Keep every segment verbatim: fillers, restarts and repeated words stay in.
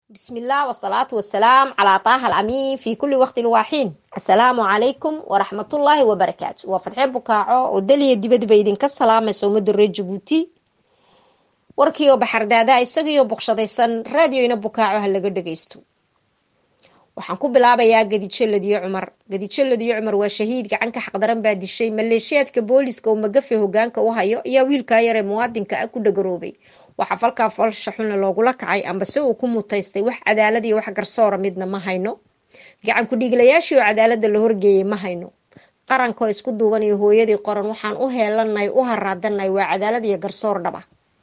بسم الله والصلاة والسلام على طه الأمين في كل وقت الواحين. السلام عليكم ورحمة الله وبركاته. وفتحين بكاعو ودلي الدبد بيدين كالسلام سومد الرئي جبوتي warkiyo baxardaada isagiyo boqshadaysan raadiyoina bukaaco ha laga dhageysto. waxaan ku bilaabayaa gadijaladiyo cumar gadijaladiyo cumar waa shahiid gacan ka xaqdaran baa dishay maleeshiyaadka booliska oo magafe hogaanka u hayo ayaa wiilka yar ee muwaadinka ah ku dhagaroobay. waxa falka falsha xun loogula kacay ambase uu ku mutaystay wax cadaalad iyo wax garsoor midna ma hayno. gacan ku dhiglayaashii oo cadaaladda la horgeeyay ma hayno. qaranka isku duuban iyo hooyadii qoran waxaan u heelanay u haraadanay waa cadaalad iyo garsoor dhaba.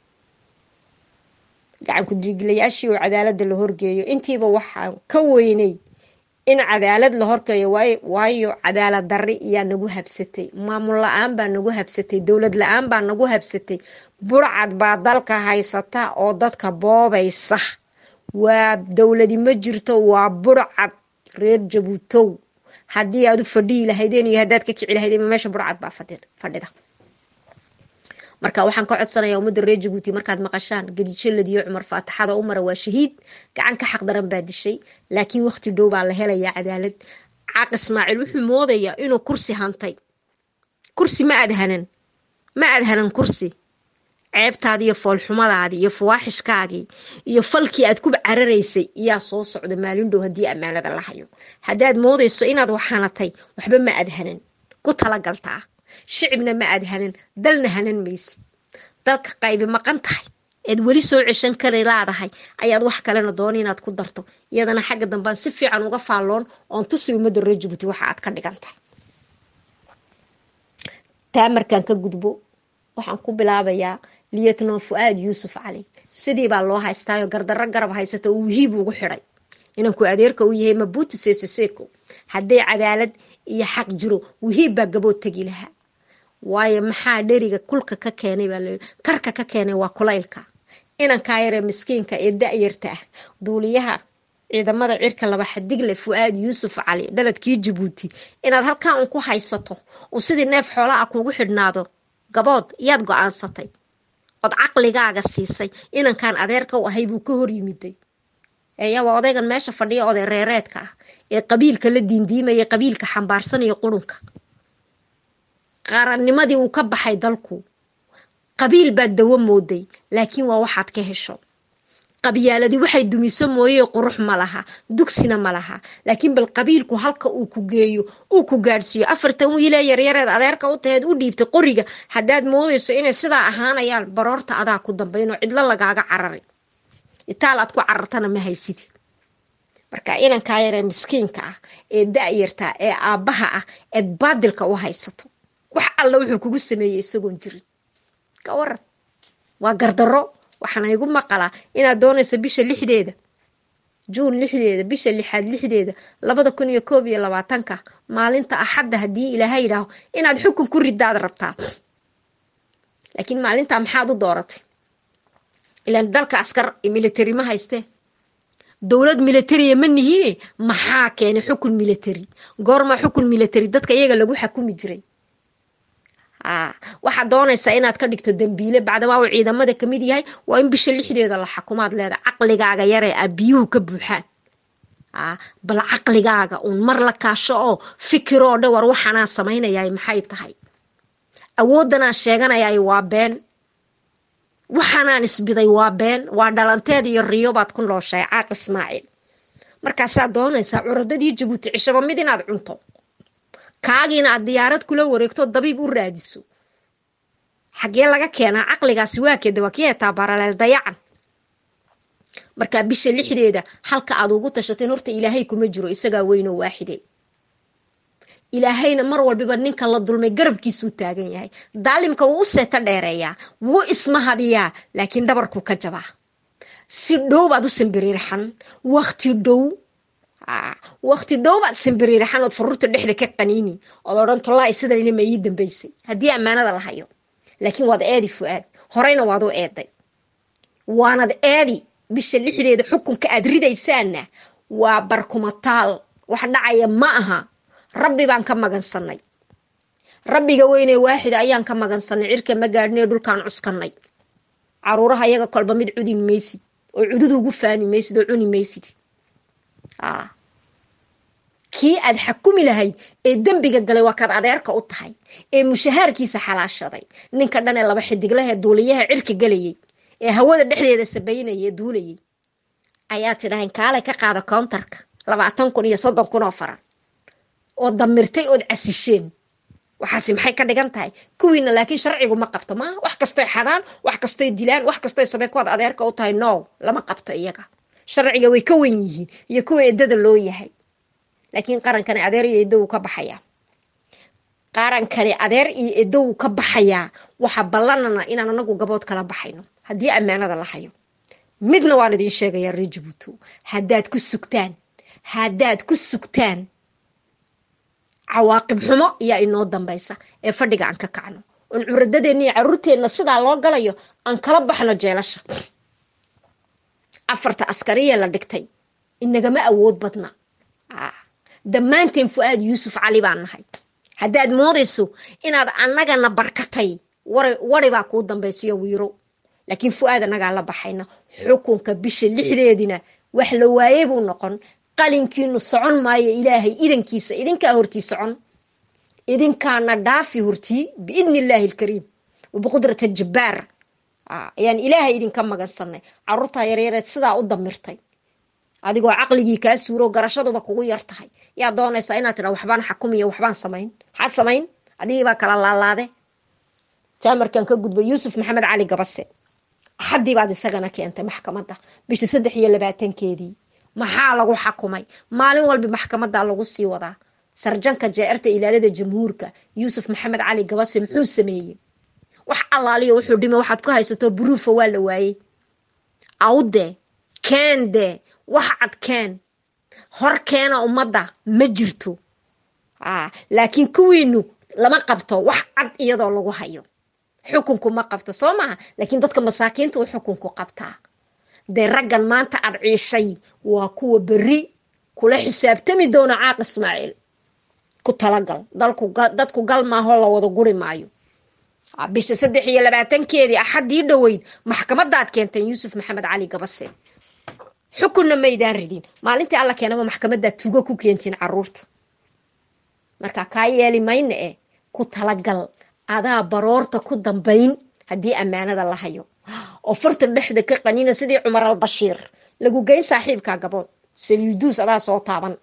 gacan ku dhiglayaashii oo cadaaladda la horgeeyo intiiba waxaan ka weynay in cadaalad la horgeeyo waayo waayo cadaalad darri ayaa nagu habsatay, maamul la'aan baa nagu habsatay, dawlad la'aan baa nagu habsatay. burcad baa dalka haysata oo dadka boobaysa. waa dawladi ma jirto, waa burcad reer Jabuutow. haddii aad u fadhii lahaydeen iyo haddaad ka kici lahaydeen meesha burcad baa fadhida. marka waxaan ka codsanayaa ummadda reer Jabuuti markaad maqashaan gadijaladiyo cumar faataxada u mara waa shahiid gacan ka xaqdaran baa dishay, laakiin waqti dhow baa la helayaa cadaalad. caaq Ismaaciil wuxuu moodayaa inuu kursi hantay. kursi ma adhanan ma adhanan kursi. ceebtaadii iyo foolxumadaadii iyo fawaaxishkaagii iyo falkii aad ku cararaysay ayaa soo socda maalin dhow haddii ammaanada la hayo. haddaad moodayso inaad waxaanatay waxba ma adhanan ku talagaltaa. shicibna ma adhanan dalna hanan maysid. dalka qaybi maqan tahay eed weli soo ceshan kari laadahay ayaad wax kalena doon inaad ku darto. iyadana xagga dambaan si fiican uga faalloon oon tusi ummadda reer Jabuuti waxa aad ka dhigantahay. taa markaan ka gudbo waxaan ku bilaabayaa liyatno Fuaad Yuusuf Cali. sidii baa loo haystaayo gardarro garab haysata uu hiib ugu xidhay inanku adeerka u yahay Mabutu Sese Seko. haddii cadaalad iyo xaq jiro wihiib baa gabood tagi lahaa. waayo maxaa dheriga kulka ka keenay baa karka ka keenay waa kulaylka. inanka yar ee miskiinka ee da'yarta ah duuliyaha ciidamada cirka laba xadigle Fuaad Yuusuf Cali dhaladkii Jabuuti inaad halkaan un ku haysato oo sidii neef xoolo ah kugu xidhnaado gabood yaad go'aansatay od caqligaaga siisay. inankan adeerka u ahay buu ka hor yimiday eeyaa odaygan meesha fadhiya oday reereedka ah ee qabiilka la diindiimaya qabiilka xambaarsan iyo qurunka. qarannimadii uu ka baxay dalku qabiil baa dawo mooday, laakiin waa waxaad ka hesho. qabyaaladii waxay dumiso mooyee qurux ma laha, dugsina ma laha. laakiin bal qabiilku halka uu ku geeyo uu ku gaadhsiiyo afartan wiil ee yaryareed adeerka u taheed u dhiibtay qoriga. haddaad moodayso inay sidaa ahaanayaan baroorta adaa ku dambayno cidlo lagaaga carari. itaal aad ku carartana ma haysid. marka inankaa yar ee miskiinka ah ee da'yarta ee aabbaha ah eed baadilka u haysato wax alla wuxuu kugu sameeyey isagoon jirin ka waran. waa gardarro. waxaana igu maqalaa inaad doonayso bisha lixdeeda juun lixdeeda bisha lixaad lixdeeda labada kun iyo koob iyo labaatanka maalinta axadda haddii ilaahay yidhaaho inaad xukun ku ridaad rabtaa. laakiin maalintaa maxaad u dooratay? ilaan dalka askar military ma haystee, dowlad military ma nihiine maxaa keenay xukun military? goorma xukun military dadka iyaga lagu xukumi jiray? waxaad doonaysaa inaad ka dhigto dambiile bacdamaa uu ciidamada ka mid yahay. waa in bisha lixdeeda la xukumaad leeda. caqligaaga yaree ah biyuhu ka buuxaan. bal caqligaaga uun mar la kaasho oo fikiroo dhe war waxaanaan samaynayaay maxay tahay? awooddanaan sheeganayaay waa been. waxaanaan isbiday waa been. waa dhalanteed iyo riyo baad ku nooshahay caaq Ismaaciil. markaasaad doonaysaa curadadii Jabuuti cishaba mid inaad cunto, kaagiina aad diyaarad kula wareegto dabiib u raadiso. xagee laga keenaa caqligaasi? waa keeda waa kii hetaa baraleel dayacan. markaa bisha lixdeeda halka aad ugu tashateen horta ilaahay kuma jiro, isagaa weynoo waaxide. ilaahayna mar walbiba ninka la dulmay garabkiisuu taagan yahay. daalimka wuu u seeta dheereeyaa, wuu ismahadiyaa, laakiin dhabarku ka jabaa. si dhow baad u sambiriirxan. waqti dhow waqti dhow baad sambiriirxan ood fururta dhexda ka qaniini ood odhan tallaahi sidan ina ma ii dambaysay haddii ammaanada la hayo. laakiin waad eedi Fuaad, horeyna waad u eeday. waanad eedi bisha lixdeeda xukunka aad ridaysaana waa barkumataal. wax dhacaya ma aha. rabbi baan ka magansanay. rabbiga weynee waaxida ayaan ka magansanay. cirka ma gaadhnee dhulkaan cuskanay. caruuraha iyaga kolba mid cudin maysid. oo cudud ugu faani maysid oo cuni maysid ah kii aad xakumi lahayd ee dambiga galay waa kaad adeerka u tahay ee mushahaarkiisa xalaashaday ninka dhan ee laba xidiglaha duuliyaha cirka galayay ee hawada dhexdeeda sabaynaya duulayay ayaa tidhaaheen kaale ka qaada counterka labaatan kun iyo soddon kun oo faran oo damirtay oo casisheen waxaasi maxay ka dhigan tahay kuwiina laakiin sharcigu ma qabto ma wax kasto xadaan wax kasto dilaan wax kasto sabay kood adeerka u tahay no lama qabto iyaga sharciga way ka wan yihiin iyo kuwa eedada loo yahay laakiin qarankani adeer iyo eedo ka baxaya qarankani adeer iyo eedo ka baxaya waxa ballanana inaan anagu gabood kala baxayno hadii amaanada la hayo midna waan idin sheegaya Djibouti hadaad ku sugtaan hadaad ku sugtaan cawaaqib xumo iyo inoo dambaysa ee fadhiga aan ka kacno oo curadadeenii carruurteena sida loo galayo aan kala baxno jeelasha afarta askariya la dhigtay inaga ma awood badna ah dhammaanteen Fuad Yusuf Ali baan nahay hadaad moodayso inaad annagana barkatay war wari baa ku dambaysiyo wiiro laakiin Fuad anaga la baxayna xukunka bisha lixdeedina wax la waayay buu noqon qalinkiinu socon maayo ilaahay idankiisa idinka hortii socon idinkaana dhaafi hortii biidnillaahi alkariim وبقدرة الجبار آه. يعني إلهي إذن كم مقصني عرضها يريرة سدا قدام مرتي adigoo aqligii ka suuro garashadu ba kugu yartahay yaa doonaysa inaad tira waxbaan xakumiyo waxbaan sameyn xad sameyn adii ba kala laalaade taamarkan ka gudbo Yusuf Maxamed Ali Gabase xadii baad isagana keentay maxkamadda bishii saddex iyo labaatan keedii maxaa lagu xakumay maalin walba maxkamadda lagu sii wadaa sarjanka jeerta ilaalada jamhuurka Yusuf Maxamed Ali Gabase muxuu sameeyay wax allaaliyo wuxuu dhimay waxaad ku haysato buruufa waa la waayay awde kende wax cad keen hor keena umada ma jirto ah laakiin kuwiinu lama qabto wax cad iyadoo lagu hayo xukunku ma qabto Soomaa laakiin dadka masaakiinta uu xukunku qabtaa de raggan maanta ad ciishay waa kuwa bari kula xisaabtami doona Caaq Ismaaciil ku talagal dalku dadku gal ma hol wada guri maayo bisha saddex iyo labaatan keedii axadii dhaweyd maxkamadaad keentay Yusuf Maxamed Ali Gabase xukunna meydaan ridin maalintii alla keenaba maxkamadda tuugo ku keentin caruurta marka ka yeeli mayna ee ku talagal adaa baroorta ku dambayn hadii amaanada la hayo oo furta dhexda ka qaniina sidii Umar al-Bashir lagu geey saaxiibka gabood saliidus adaa soo taaban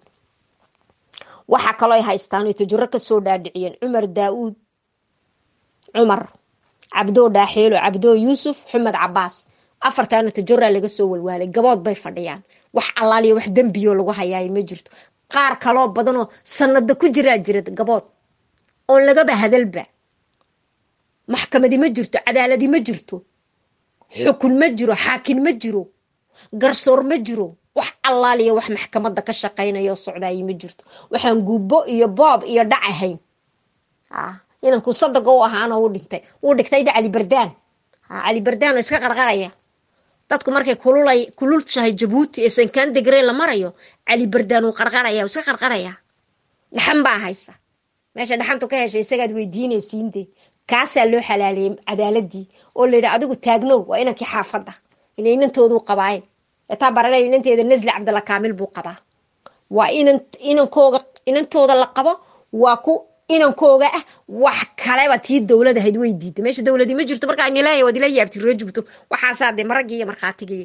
waxa kale ay haystaan inta jiro ka soo dhaadhiciyeen Umar Daawud Umar Abdo Daahilo Abdo Yusuf Muhammad Abbas afartaan tajura laga soo walwaalay gabood bay fadhiyaan wax allaaliyo wax dambiyo lagu hayaay ma jirto qaar kale badan oo sanad ku jira jirad gabood oo laga bahadalba maxkamadii ma jirto cadaaladi ma jirto xukun ma jiro xaakin ma jiro garsoor ma jiro wax allaaliyo wax maxkamadda ka shaqeynayo socdaay ma jirto waxaan guubo iyo boob iyo dhac ahayn ah inaan ku sadago ahaana u dhintay uu dhigtay Ali Bardaan Ali Bardaan iska qarqaraya dadku markay kululay kululshahay Djibouti ee sankan degree la marayo Ali Bardaan uu qarqaraya iska qarqaraya dhaxan baa haysa meesha dhaxantu ka heshay isagaad weydiinaysiinde kaasa loo xalaaliyay cadaaladii oo leeyahay adigu taagno waa inanki xaafada inayntoodu qabaay eta baranay inanteeda Nazli Abdalla Kaamil buu qabaa waa inan inankooga inantooda la qabo waa ku inankooga ah wax kale ba tii dawladda hayd way diiday meesha dawladii ma jirto marka ay leeyahay wadila yaabti Djibouti waxa saade marag iyo marxaatiga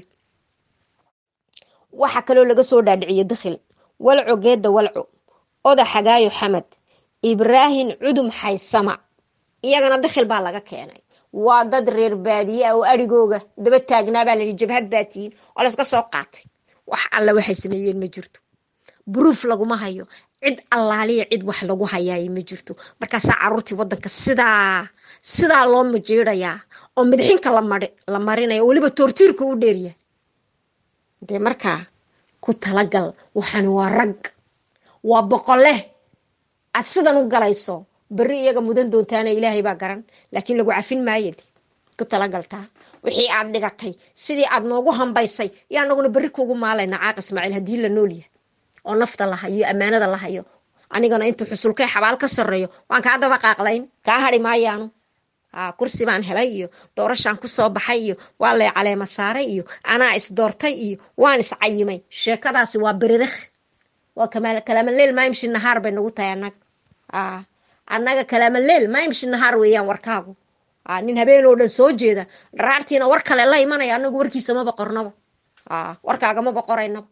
waxa kale laga soo dhaadhiciyay dakhil walco geeda walco oda xagaayo Xamad Ibrahim Cudum Haysama iyagana dakhil baa laga keenay waa dad reer baadiye oo arigooga daba taagnaa baa la jabhad baatiin oo la iska soo qaatay wax alla waxay sameeyeen ma jirto proof laguma hayo cid allaaliya cid wax lagu hayaay ma jirto marka sa caruurtii wadanka sida sida loo majeeraya oo madaxinka la mar la marinayo waliba tortiirku u dheeriya de marka ku talagal waxaan waa rag waa boqole ad sidan u galayso bari iyaga mudan doontaana Ilaahay baa garan laakiin lagu cafin maayad ku talagalta wixii aad dhigatay sidii aad noogu hambaysay yaa naguna bari kugu maalayna Caaq Ismaaciil hadii la nooliyo oo nafta la hayo amaanada la hayo anigana inta xusulkay xabaal ka sareeyo waan ka daba qaaqlayn ka hari maayaan aa kursi baan helay iyo doorashaan ku soo baxay iyo waa lay caleema saaray iyo anaa is doortay iyo waan is cayimay sheekadaasi waa biririkh waa kamaal kalaam leel ma imshi nahaar bay nagu tahay annaga aa annaga kalaam leel ma imshi nahaar weeyaan warkaagu aa nin habeen oo dhan soo jeeda dharaartiina war kale la imanaya anagu warkiisa ma boqornaba aa warkaaga ma boqoraynaba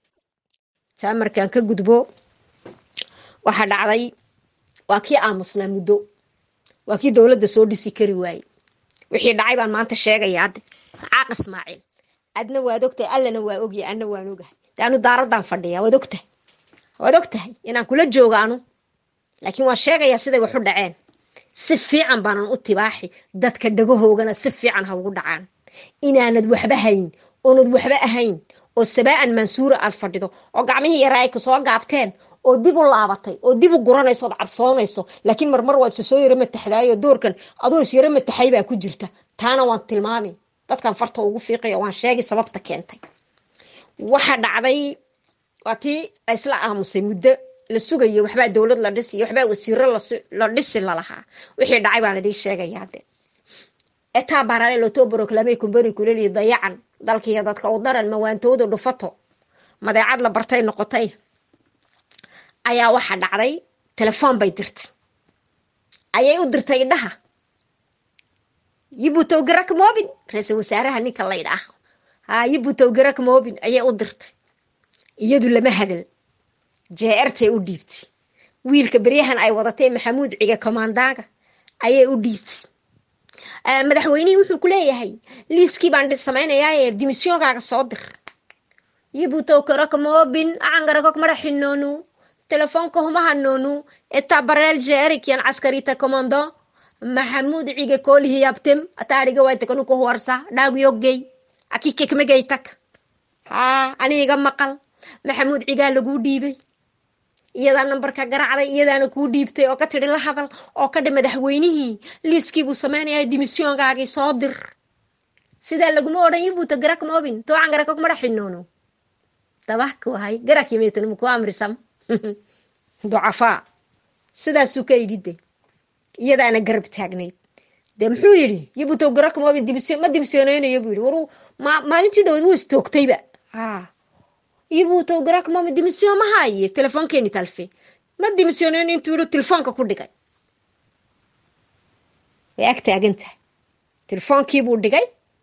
taa markaan ka gudbo waxa dhacday waa kii aamusnaa muddo waa kii dowladda soo dhisi kari waayey wixii dhacay baan maanta sheegaya hadda caaq ismaaciil adna waad ogtahay allana waa ogyahay anna waan ogahay daanu daaradan fadhiya waad ogtahay waad ogtahay inaan kula joogo anu laakiin waan sheegayaa siday wax u dhaceen si fiican baanan u tibaaxi dadka dhagahoogana si fiican ha ugu dhacaan inaanad waxba hayn oonad waxba ahayn oo sabaan mansuura aad fadhido oo gacmihii yaraa ka soo gaabteen oo dib u laabatay oo dib u guranayso oo cabsoonayso laakiin marmar waa soo yara mataxdaayo doorkan adoo is yara mataxay baa ku jirta taana waan tilmaami dadkan farta ugu fiiqayo waan sheegay sababta keentay waxa dhacday watii isla aamusay muddo la sugayo waxba dawlad la dhisi waxba wasiiro la dhisi la lahaa wixii dhacay baan idin sheegayaa hadda eta barale lo to proclamay kumbari kuleli dayacan dalkiya dadka u daran mawaantooda dhufato madeecad la bartay noqotay ayaa waxa dhacday telefoon bay dirtay ayay u dirtay dhaha yibuto garak moobin ra'iisul wasaaraha ninka la yiraahdo ha yibuto garak moobin ayay u dirtay iyadu lama hadal jeertay u dhiibtay wiilka bariyahan ay wadatay maxamuud ciga komandaaga ayay u dhiibtay madaxweynaha wuxuu ku leeyahay liiskii baan samaynayaa ee dimisiyonkaaga soo dir yibuto garak moobin aan garak madaxinoonu telefoonka huma hanoonu eta barel jeerikian askarita komando maxamuud ciga koolihi yabtem ataariga way takanu ko warsa dhaagu yogay akike kamagay tak ha aniga maqal maxamuud ciga lagu dhiibay iyada nambarka garacday iyadana ku dhiibtay oo ka tiri la hadal oo ka dhimay madaxweynihii liiskii buu sameynayay dimisiyonkaaga soo dir sida lagu ma oran yibuto garak moobin to aan garak ko madaxinoonu tabahku hay garak yimeetan ku amrisam ضعفاء sidaasuu ka yidhi iyadaana garab taagnayd dee muxuu yidhi yibuto garak ma dibisyo ma dibisyoonaynayo buu yidhi waru maalintii dhawayd wuu istoogtayba haa yibuto garak ma dibisyo ma haye telefoonkeeni talfe ma dibisyoonayno intuu yidhi telefoonka ku dhigay way ag taagantahay telefoonkii buu dhigay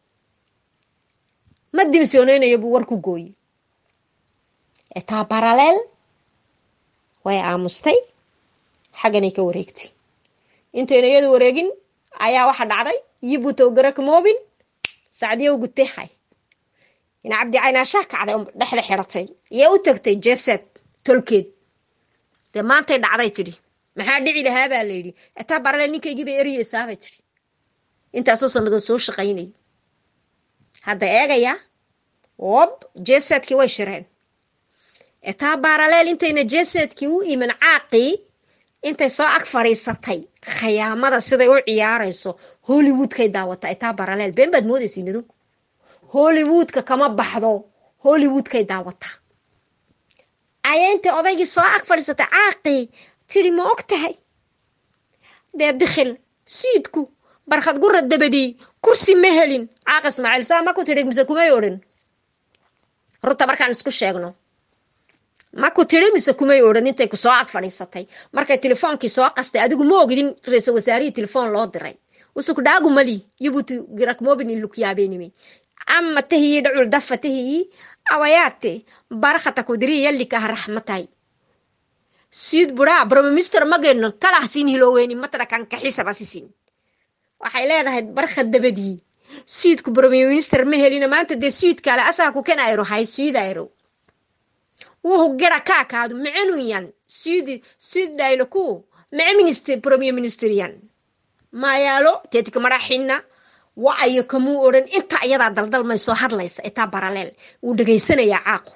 ma dibisyoonaynayo buu war ku gooyey etaa paralel way aamustay xaganay ka wareegtay intayna iyadu wareegin ayaa waxa dhacday yibuto garak moobin saacadiyo gutay hay ina abdi ayna shaakacday dhaxda xiratay iyo u tagtay jeesad tolkeed de maantay dhacday tiri maxaa dhici lahaa baa la yiri eta barale ninkaygi bay eriyaysaa bay tiri intaas oo sanado soo shaqaynay hadda eegaya ob jeesadkii way shireen eta parallel intayna jeesadkii u iman caaqi intay soo ag fariisatay khiyaamada siday u ciyaarayso Hollywood kay daawata eta parallel been bad moodaysiin idinku Hollywood ka kama baxdo Hollywood kay daawata ayente odaygi soo ag fariisatay caaqi tiri ma ogtahay de dakhil siidku barxad gurad dabadi kursi ma helin caaq Ismaaciil saa ma ku tiri mise kuma yorin runta markaan isku sheegno ma ku tiri mise kuma yorin intay ku soo ag fadhiisatay markay telefoonkii soo qastay adigu ma ogidin ra'iisul wasaarihii telefoon loo diray usku dhaagu mali yibutu garak moobin iluk yaabeenimi amma tahiyi dhul dafatahi awayaate barakhata ku diri yalli ka rahmatay sid bura bro mister mageno kala hasiin hiloweyni matra kan ka xisaab asisin waxay leedahay barkhad dabadi sidku bro minister ma helina maanta de sid kala asaa ku kan ayro hay sid ayro wuxuu gara ka kaadu macnu yan sid sid daylo ku ma minister premier ministerian ma yaalo teetika madaxina وعي كمو أورن أنت أيضا دلدل ما يسوى هادليس إتا باراليل ودقيسنا يا عاقو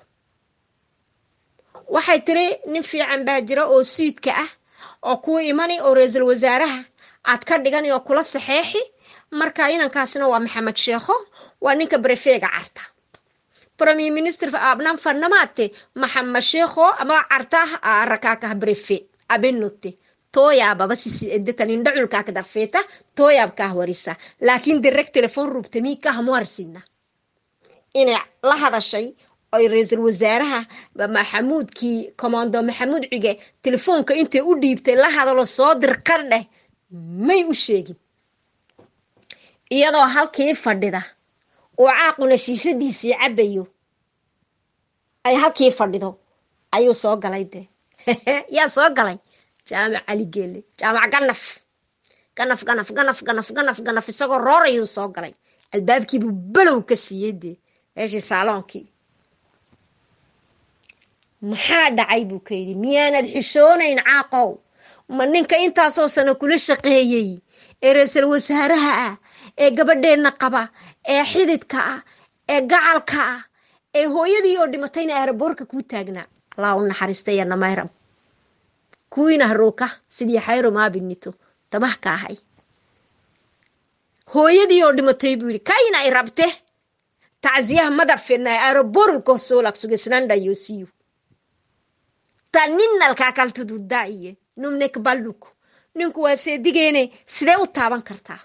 waxay tiri nin fiican baa jira oo suudka ah oo ku imanay oo ra'iisul wasaaraha aad ka dhiganay oo kula saxeexi marka inankaasina waa maxamed sheekho waa ninka prefega carta premier minister abnan farnamaate maxamed sheekho ama carta rakaaka prefe abenote tooyaababa sisidatan indhaculkaa ka dafeeta tooyaabkaa warisa laakiin direct telefoon rugtamii ka hamuarsina inay la hadashay ay ra'iisul wasaaraha maxamuudkii commando maxamuud cige telefoonka intay u dhiibtay la hadalo soo dir kar dheh may u sheegin iyadoo halkii fadhida oo caaquna shiishadiisii cabayo ay halkii fadhido ayuu soo galay de yaa soo galay jaamac cali geele jaamac ganaf ganaf ganaf ganaf ganaf ganaf ganaf isagoo roorayuu soo galay albaabkii buu balow ka siiyey de meeshii saaloonkii maxaa dhacay buu ka yidhi miyaanad xishoonayn caaqow ma ninka intaasoo sano kula shaqeeyey ee ra'iisul wasaaraha ah ee gabadheenna qaba ee xididka ah ee gacalka ah ee hooyadii oo dhimatayna aaraboorka kuu taagnaa allah u naxariistaya namayram kuwiina haruuka sidii xayro maabinito tabah ka ahay hooyadii oo dhimatay buu yidhi kayna ay rabte tacziyaha madafena aaraboorka soo laqsugisnanda yosiyo taninalka kaltududaiye numnek balluku ninku waa seedigeene sidee u taaban kartaa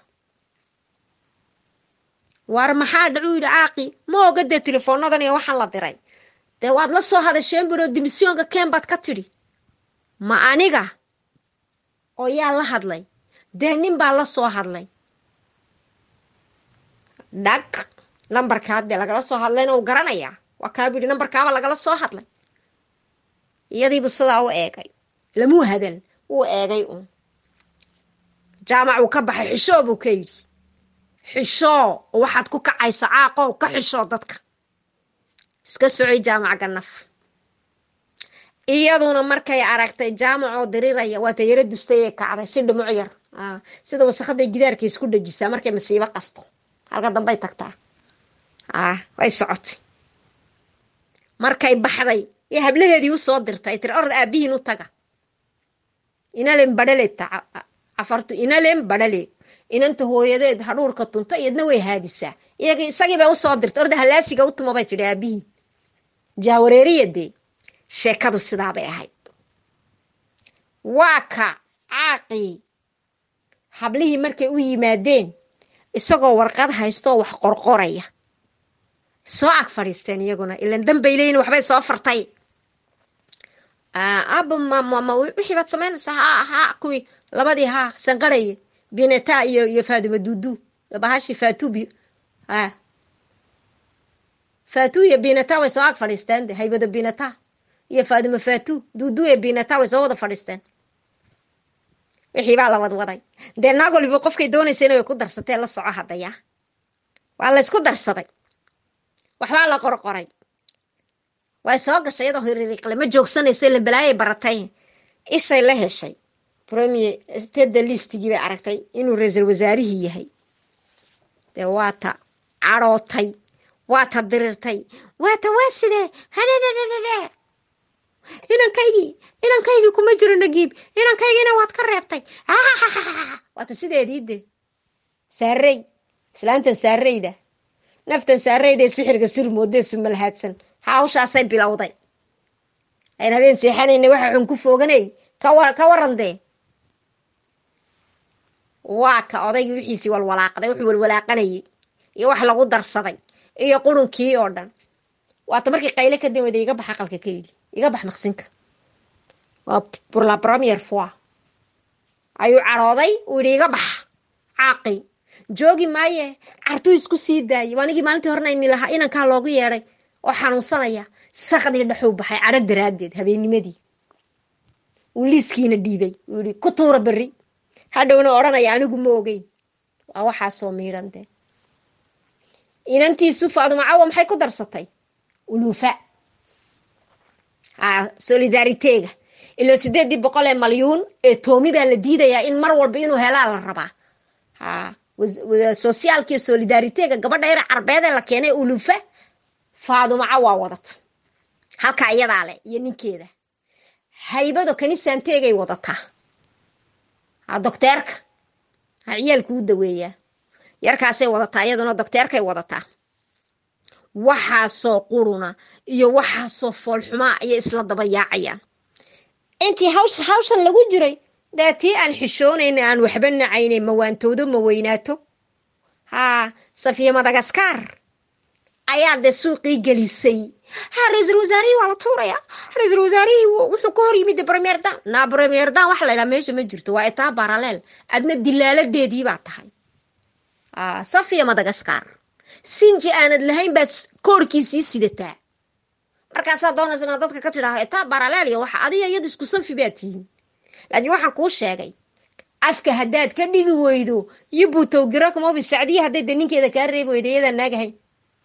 war maxaa dhacuu yidhi caaqi ma oga dee telefoonadan iyo waxaan la diray dee waad la soo hadasheen biro dimisyonka keen baad ka tidhi ma aniga oo yaa la hadlay dee nin baa la soo hadlay dhag nambarkaa dee lagala soo hadlayna uu garanayaa waa kaa bidhi nambarkaaba lagala soo hadlay iyadiibu sidaa u eegay lamuu hadal wuu eegay uun jaamac uu ka baxay xishoo buu ka yidhi xishoo waxaad ku kacayso caaqow ka xishoo dadka iska socay jaamac ganaf iyaduna markay aragtay jaamacoo diriraya waa tayaro dustay ee kacday si dhumuc yar sida wasakhaday gidaarka isku dhajisaa markay masiibo qasto halka dambay tagtaa way socotay markay baxday iyo hablaheedii u soo dirtay tir orod aabihiin u taga inalen badhale cafartu inalen badhale inanta hooyadeed hadhuurka tunto iyadna way haadisaa iyaga isagii bay u soo dirtay orda halaasiga u tuma bay tidhi aabihiin jaawareeriyadee sheekadu sidaa bay ahayd waa ka caaqii hablihii markay u yimaadeen isagoo warqad haystoo wax qorqoraya soo ag fadhiisteen iyaguna ilan dambay leeyiin waxbay soo fartay aba mama wixii baad samaynaysaa ha ha kuwii labadii ha sanqaraye bineta iyo iyo faaduma dudu bahashi fatubi ha fatu iyo bineta way soo ag fadhiisteen de haybada bineta iyo faaduma fatu dudu iyo bineta way soo wada fadhiisteen wixii baa la wadwaday dee naag waliba qofkay doonaysa inay ku darsatee la soco hadaya waa la isku darsaday waxbaa la qorqoray way soo gashay iyadoo hiririqle ma joogsanaysa la balaayay baratay ishay la heshay premier state listigii bay aragtay inuu ra'iisul wasaarihii yahay dee waata carootay waata dirirtay waata waa sidee hadhadhadhadhe inankaygii inankaygii kuma jiro nagiib inankaygiina waad ka reebtay waata sideedii de saarey islaantan saareyda naftan saareyda sixirka sirmoodee sumalhaadsan hawshaasay bilowday ayna habeen seexanayna waxa xun ku fooganay ka waran dee waa ka odaygii wixiisii walwalaaqday wuxuu walwalaaqanayay iyo wax lagu darsaday iyo qurunkii oo dhan waata markii qayle ka dawada iga bax aqalka ka yidhi iga bax maqsinka waa pour la première fois ayuu carooday uu yidhi iga bax caaqi joogi maaye cartuu isku sii daayay waanigii maalintii horena ini lahaa inankaa loogu yeedhay oo xanuunsanaya saqadii dhaxuu baxay cadho daraaddeed habeennimadii uu liiskiina dhiibay uu yidhi ku tuura berri hadhowna odhanaya anigu ma ogeyn waa waxaasoo miidhan dee inantiisu faaduma cawa maxay ku darsatay uluufa solidaariteega ilaa sideedii boqol ee malyuun ee toomi baa la diidayaa in mar walba inuu helaa la rabaa sosiaalkiiyo solidaariteega gabadha yar carbeed ee la keenay uluufa faaduma cawa wadata halka iyadaa leh iyo ninkeeda haybado kanisaanteegay wadataa docteerka ciyaalku u daweeyaa yarkaasay wadataa iyaduna docteerkay wadataa waxaasoo quruna iyo waxaasoo foolxumaa ayay isla daba yaacayaan intii hawshan lagu jiray daatii aan xishoonayna aan waxba nacaynay mawaantoodo ma weynaato haa safiya madagaskar ayaa dee suuqii gelisay ha ra-iisul wasaarihii waa la tuurayaa ra-iisul wasaarihii wuxuu ka hor yimid premier dan na premier dan waxa la idhaha meesha ma jirto waa etaa baraleel adna dilaaladeedii baa tahay safiya madagaskar sinji aanad lahayn baad koorkiisii sidataa markaasaa doonaysa inaad dadka ka tidhaaho etaa baraleel iyo waxa adiga iyadu isku sanfi baad tihiin laakiin waxaan kuu sheegay afka haddaad ka dhigi weydo yibutow girakumobi sacdiya hadday de ninkeeda kaa reebi weydo iyadaa naagahayn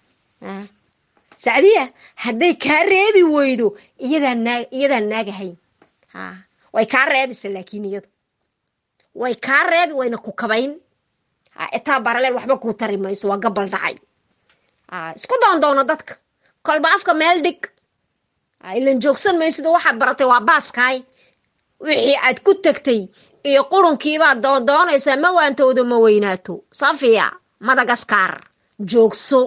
sacdiya hadday kaa reebi weydo iyadaa naag iyadaa naagahayn way kaa reebisa laakiin iyadu way kaa reebi wayna ku kabayn etaa baraleel waxba kuu tari mayso waa gabal dhacay isku doondoono dadka kolba afka meel dhig ilan joogsan maysido waxaad baratay waa baaskaay wixii aad ku tagtay iyo qurunkiibaad doondoonaysaa ma waantooda ma weynaato safiya madagaskar joogso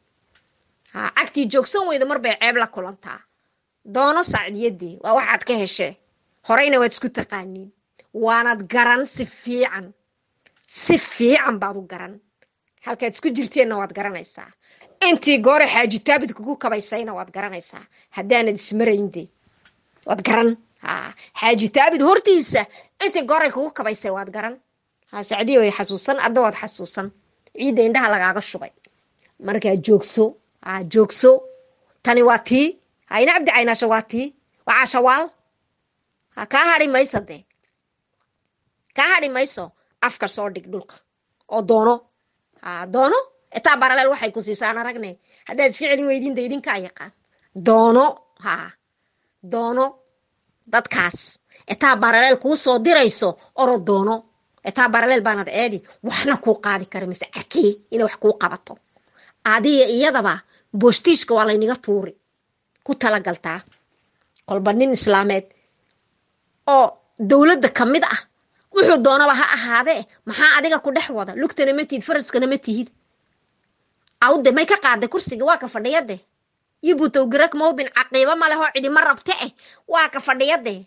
cagtii joogsan weyda marbay ceeb la kulantaa doono sacdiyadii waa waxaad ka heshee horeyna waad isku taqaaniin waanad garan si fiican si fiican baad u garan halkaad isku jirteenna waad garanaysaa intii goore xaajitaabid kugu kabaysayna waad garanaysaa haddaanad ismarayndee waad garan xaajitaabid hortiisa intii goray kugu kabaysay waad garan sacdiya way xasuusan adda waad xasuusan ciidda indhaha lagaaga shubay markaa joogso joogso tani waa tii hayna cabdi caynaasho waa tii waa caashawaal kaa hadhi mayso dee kaa hadhi mayso afka soo dhig dhulka oo doono doono etaa baraleel waxay ku siisaan aragne haddaad iska celin weydiin da idinkaa yaqaan doono ha doono dadkaas etaa baraleel kuu soo dirayso oro doono etaa baraleel baanad eedi waxna kuu qaadi kara mise arkii inay wax kuu qabato adiga iyadaba boostiishka waa laynaga tuuri ku talagaltaa kolba nin islaameed oo dowladda ka mid ah wuxuu doonaba ha ahaadee maxaa adiga ku dhex wada lugtana ma tihid faraskana ma tihid awde may ka qaaday kursiga waa ka fadhiyade yibutow girak mowbin caqiibo ma lehoo cidima rabte eh waa ka fadhiyade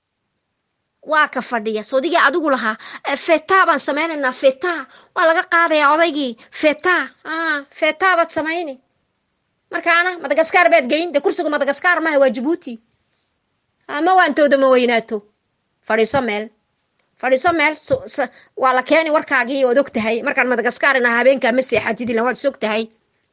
waa ka fadhiya soodigii adigu lahaa fetaa baan samaynaynaa fetaa waa laga qaadayaa odaygii fetaa fetaa baad samayni markaana madagaskar baad geyn de kursigu madagaskar maha waa jabuuti ma waantooda ma weynaato fadhiiso meel fadhiiso meel waa la keeni warkaagii ood og tahay markaan madagaskar ina habeenkaa ma seexatid ilan waad is og tahay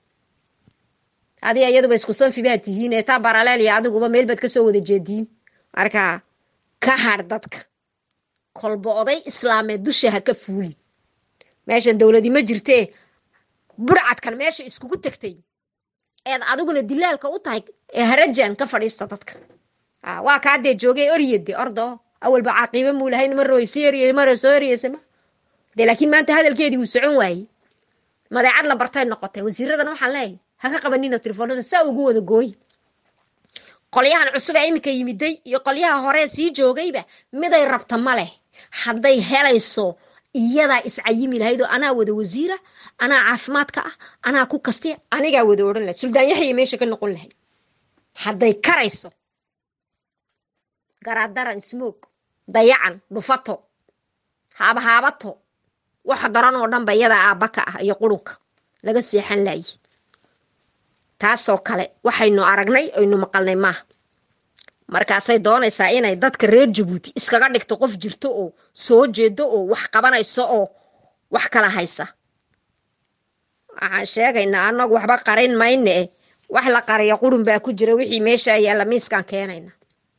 adiga iyaduba isku sanfi baad tihiin etaa baraleel iyo adiguba meel baad kasoo wada jeediin markaa ka har dadka kolba oday islaameed dusha ha ka fuulin meeshan dowladi ma jirtee burcadkan meesha iskugu tagtay eed adiguna dilaalka u tahay ee harajan ka fadhiista dadka waa kaadee joogay oryade ordo awalba caaqiibo muu lahayn mar way seeriye mar soo eriyesama dee laakiin maanta hadalkeedii wuu socon waayey madaacad la bartay noqotay wasiiradana waxaan leeyahay ha ka qabanina telefoonada saa ugu wada gooy qolyahan cusub ee imika yimiday iyo qolyaha hore sii joogayba miday rabta ma leh hadday helayso iyadaa iscayimi lahayd oo anaa wada wasiira anaa caafimaadka ah anaa ku kastay anigaa wada odhan lahayd suldaan yaxya meesha ka noqon lahayd hadday karayso garaadaran smoog dayacan dhufato haabahaabato waxa daran oo dhanba iyadaa aabaka ah iyo qurunka laga seexan laayi taasoo kale waxaynu aragnay aynu maqalnay maaha markaasay doonaysaa inay dadka reer jabuuti iskaga dhigto qof jirto oo soo jeedo oo wax qabanayso oo wax kala haysa waxaan sheegaynaa anagu waxba qarin mayne eh wax la qariya qurun baa ku jira wixii meesha yaalla miiskaan keenayna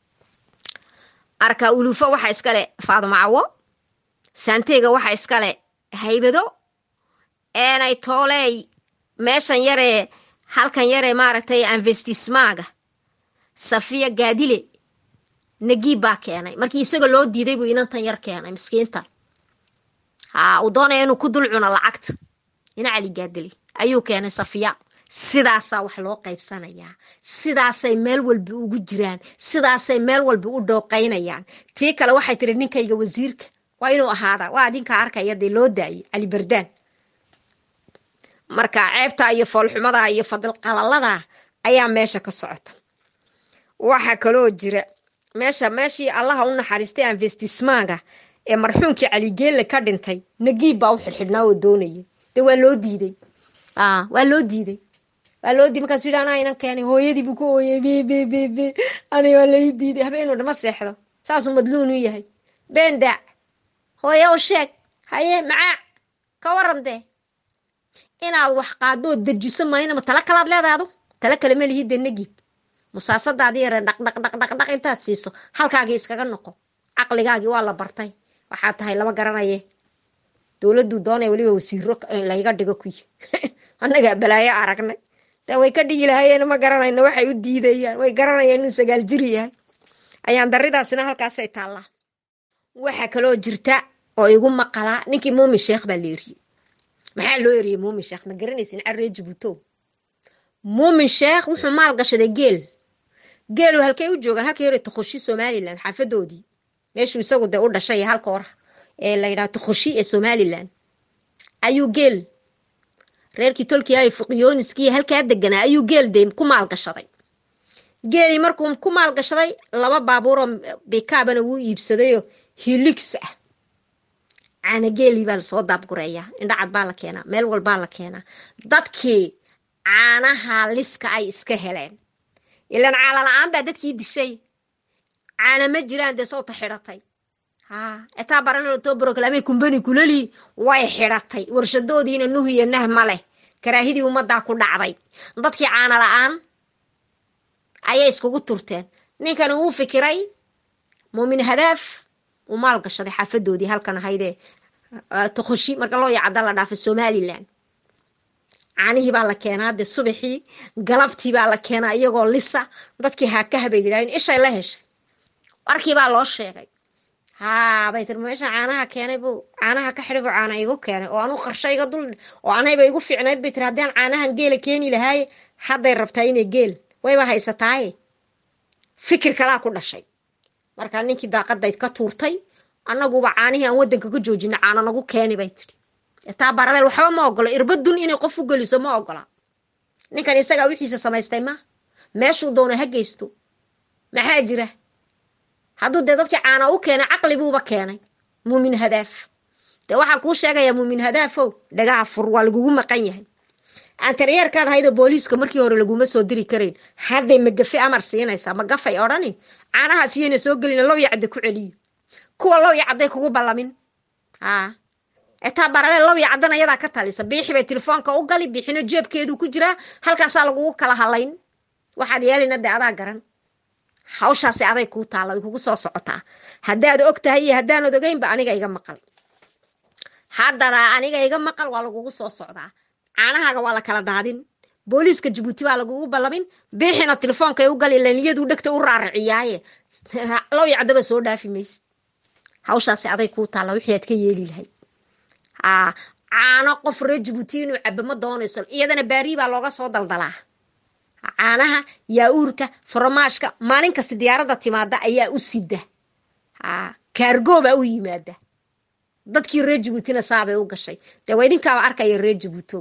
arka ulufo waxa iskale Faadimo Cawo Santeega waxa iskale haybado eenay tooley meeshan yare halkan yare maaragtay investissement Safiya Gaadile nagii baa keenay markii isaga loo diiday buu inantan yar keenay miskiinta ha u doonay inuu ku dul cuno lacagta ina Cali Gaadile ayuu keenay Safiya sidaasa wax loo qaybsanayaa sidaasay meel walba ugu jiraan sidaasay meel walba u dhooqaynayaan tii kale waxay tiri ninkayga wasiirka waa inuu ahaada waa adinka arkaya de loo daayay Ali Bardaan marka ceebta iyo foolxumada iyo fadil qalalada ayaa meesha ka socota waxa kale oo jira meesha meeshii Allah u naxariistay investissement-ga ee marxuumkii cali geelle ka dhintay nagiib baa u xidhxidhnaa oo doonaya dee waa loo diiday aa waa loo diiday waa loo diiday markaasuu yidhi anaa inan keenay hooyadii buu ku ooyay be be be be aniga waa lai diiday habeenuu dhama seexdo saasuu madluun u yahay beendac hooye u sheeg haye macaac ka waran dee inaad wax qaadoo dejiso maynama tala kalaad leedahay adu tala kale ma lihid dee nagiib musaasadaadii yare dhaq dhaq dhaq dhaq dhaq intaad siiso halkaagii iskaga noqo caqligaagii waa la bartay waxaa tahay lama garanaye dowladdu doonay weliba wasiiro layga dhigo kuyi annagaa balaayo aragnay dee way ka dhigi lahaayeen ma garanayno waxay u diidayaan way garanayaan inuu sagaal jiri yahay ayaan daridaasina halkaasay taallaa waxaa kaloo jirta oo igu maqalaa ninkii muumin sheekh baa la eriyey maxaa loo eriyey muumin sheekh ma garanaysin carree jabuuto muumin sheekh wuxuu maal gashaday geel geelu halkay u joogaan halka yare tuqoshi somaliland xaafadoodii meeshuu isagu dee u dhashay halka hor ee la yidhaha tuqoshi ee somaliland ayuu geel reerkii tolkii ay fuqiyooniskii halkaa deganaa ayuu geel dee ku maal gashaday geelii markuu ku maal gashaday laba baabuuroo bikaabana wuu iibsadayoo hilix ah caana geelii baa lasoo daabgureeyaa indhacad baa la keenaa meel walbaa la keenaa dadkii caanaha liska ay iska heleen ilaan caala la-aan baa dadkii dishay caana ma jiraan dee sawta xidhatay haa etaa baranatoo broklamay kumbani kulali way xidhatay warshadoodiina nuh iyo nah ma leh karaahidii ummaddaa ku dhacday dadkii caana la-aan ayay iskugu turteen ninkani wuu fikiray muumin hadaaf uu maal gashaday xaafadoodii halkan ahaydee tuqoshi marka loo yacada la dhaafay somaliland caanihii baa la keenaa dee subaxii galabtii baa la keenaa iyagoo lisa dadkii haakaha bay yidhaaheen ishay la heshay warkii baa loo sheegay haa bay tiri meesha caanaha keenay buu caanaha ka xidhay buu caana igu keenay oo anu qarsho iga dul oo anayba igu fiicnayd bay tiri haddii aan caanahan geela keeni lahaaye hadday rabtaa inay geel wayba haysataaye fikir kalaa ku dhashay markaa ninkii daaqadayd ka tuurtay annaguba caanihii aan waddanka ka joojina caana nagu keeni bay tidhi taa baraleel waxba ma ogolo irbadun inay qof u geliso ma ogola ninkan isagaa wixiisa samaystay ma meeshuu doono ha geysto maxaa jira hadduu dee dadkii caana u keenay caqli buuba keenay muumin hadaaf dee waxaa kuu sheegayaa muumin hadaafow dhagaha fur waa lagugu maqan yahay antareyeerkaad hayda booliiska markii hore laguma soo diri karayn hadday magafe amar siinaysaa magafay odhani caanahaas iyayna soo gelina low yacadda ku celiyo kuwa low yacadday kugu ballamin haa etaa baraleel low yacaddan ayadaa ka talisa biixi bay telefoonka u gali biixino jeebkeedu ku jiraa halkaasaa lagugu kala halayn waxaad yeelina dee adaa garan hawshaasi aday kuu taalla way kugu soo socotaa haddaad og tahay iyo haddaanad ogeynba aniga iga maqal haddadaa aniga iga maqal waa lagugu soo socdaa caanahaaga waa la kala daadin booliiska jabuuti baa lagugu ballamin biixina telefoonka u gali laniyadu dhegta u raariciyaaye low yacdaba soo dhaafi mayse hawshaasi aday kuu taalla wixii aad ka yeeli lahayd haa caano qof reer jabuuti inuu cabo ma doonayso iyadana baarii baa looga soo daldalaa caanaha yaa-uurka foromaashka maalin kasta diyaaradda timaada ayaa u sida haa kaargoobaa u yimaada dadkii reer jabuutina saabay u gashay dee waa idinkaaba arkaya reer jabuuto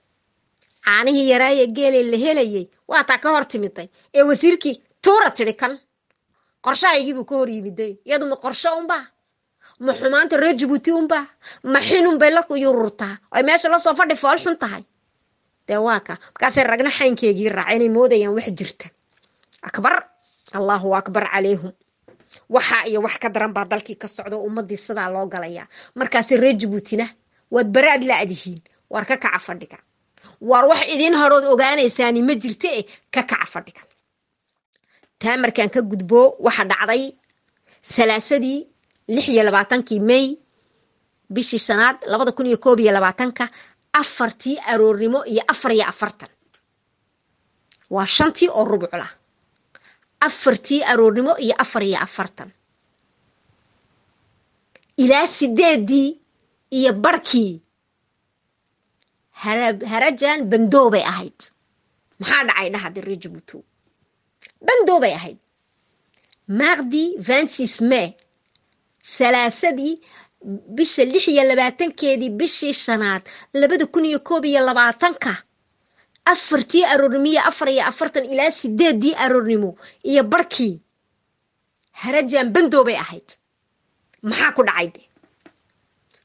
caanihii yaraaye geelay la helayay waa taa ka hor timiday ee wasiirkii tuura tidhi kan qorshahaygiibuu ka hor yimiday iyadu ma qorsho unbaa ma xumaanta reer jabuuti unbaa ma xinunbay la yururtaa ay meesha lasoo fadhi fool xun tahay dee waa ka markaasay ragna xaynkeygii raaca inay moodayaan wax jirta akbar allahu akbar calayhum waxaa iyo wax ka daran baa dalkii ka socda ummadii sidaa loo galayaa markaasi reer jabuutina waad baraad la-dihiin waar ka kaca fadhiga waar wax idiin harood ogaanaysaani ma jirta e ka kaca fadhiga taa markaan ka gudbo waxa dhacday salaasadii lix iyo labaatankii may bishii shanaad labada kun iyo koob iyo labaatanka afartii aroornimo iyo afar iyo afartan waa shantii oo rubucla afartii aroornimo iyo afar iyo afartan ilaa sideedii iyo barkii harajan bandoobay ahayd maxaa dhacay dhahada reer jabuuti bandoobay ahayd mardi vingt-six mai salaasadii bisha lix iyo labaatankeedii bishii shanaad labada kun iyo koob iyo labaatanka afartii aroornimo iyo afar iyo afartan ilaa sideedii aroornimo iyo barkii harajan bandoobay ahayd maxaa ku dhacay de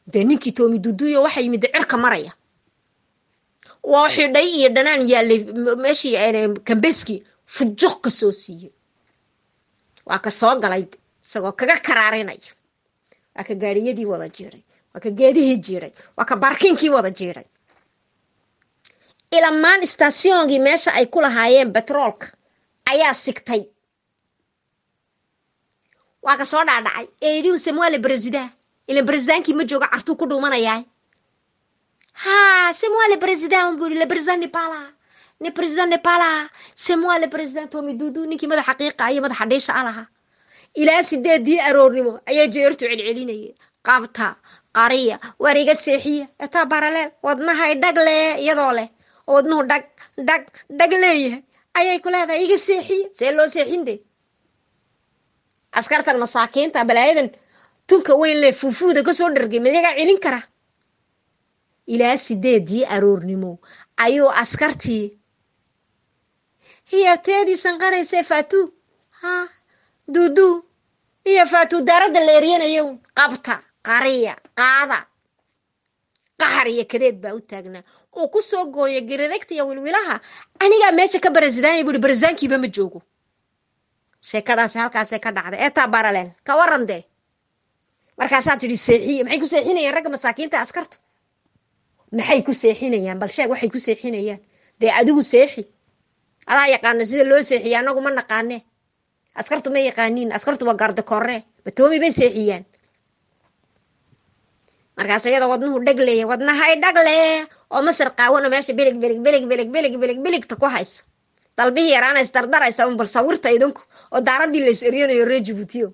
dee ninkii toomi duduyo waxa yimid cirka maraya waa xidhay iyo dhanaan yaalay meeshii kambeski fujuq ka soo siiyey waa ka soo galay isagoo kaga karaarinaya waa ka gaariyadii wada jiray waa ka geedihii jiray waa ka barkinkii wada jiray ilamaan istaasiyoonkii meesha ay ku lahaayeen betroolka ayaa sigtay waa ka soo dhaadhacay ee yidhi Samuel le president ila presidentki ma jooga cartuu ku dhuumanayaa ha Samuel le president buu le president ni pala ni president ni pala Samuel le president Toomi Dudu ninkii madax xaqiiqa iyo madax xadheesha alaha ilaa sideedii aroornimo ayaa jeertu celcelinayay qabta qariya wariga seexiya eta baraleel wadnaha dhagle iyadoo leh wadnuhu dhag dhag dhag leeyahay ayay ku leedahay iga seexiya see loo seexinde askartan masaakiinta balaayadan tunka weyn le fuufuuda ka soo dhargay miyaga cilin kara ilaa sideedii aroornimo ayuu askartii hiya teedii sanqaraysa Faatu ha Dudu iyo Faatu darada leeriyanayo qabta qariya qaada qaxariya kadeed baa u taagnaa oo ku soo gooya giriregta iyo wilwilaha aniga meesha ka president buu presidentkiiba ma joogo sheekadaas halkaas ka dhacday eta baraleel ka warande markaas aad tiri seexiye maxay ku seexinayaan rag masaakiinta askartu maxay ku seexinayaan bal sheeg waxay ku seexinayaan de adigu seexi ala yaqaan sida loo seexiyo anagu ma naqaane askartu ma yaqaaniin askartu waa garda korre batoomi bay seexiyaan markaas ayada wadnuhu dhagleey wadnaha ay dhagle oo masar qaawano meesha bilig bilig bilig bilig bilig bilig bilig ta ku haysa dalbihi yaraan is dardaraysa un bal sawirta idinku oo daaradii la isiriyanayo reer Djibouti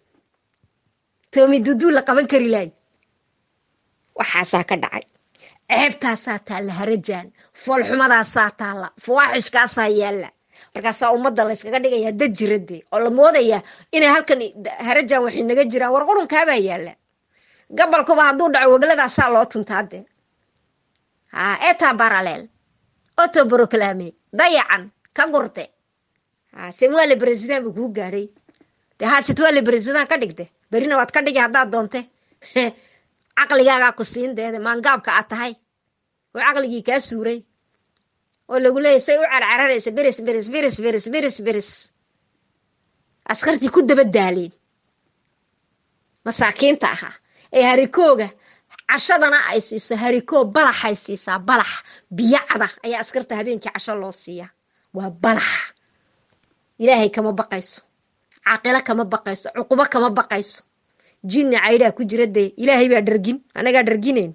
Toomi Dudu la qaban kari laay waxaasaa ka dhacay ceebtaasaa taalla harajaan foolxumadaasaa taalla fawaaxishkaasaa yaalla markaasaa ummadda la iskaga dhigayaa dad jirade oo la moodayaa inay halkan harajaan waxay naga jiraan war qurunkaabaa yaalla gabalkuba hadduu dhaco wagladaasaa loo tuntaade ha eta baraleel oto proclame dayacan ka gurte ha Samuel le president buu ku gaaray de ha Samuel le president ka dhigde berina waad ka dhigi haddaad doonte aqligaaga ku siin deede maangaabka aad tahay oo aqligii ka suuray oo lagu leeyahay u carcararaysa biris biris biris biris biris biris askartii ku daba daaleen masaakiinta aha ee harikooga cashadana ay siiso harikoo balax ay siisaa balax biyacada ayaa askarta habeenkii casho loo siiya waa balax ilaahay kama baqayso caaqila kama baqayso cuquba kama baqayso jinni cayda ku jira de ilaahay baa dhargin anaga dhargineen